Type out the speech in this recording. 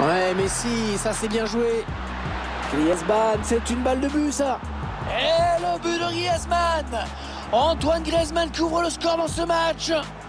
Ouais, Messi, ça c'est bien joué. Griezmann, c'est une balle de but ça. Et le but de Griezmann. Antoine Griezmann qui ouvre le score dans ce match.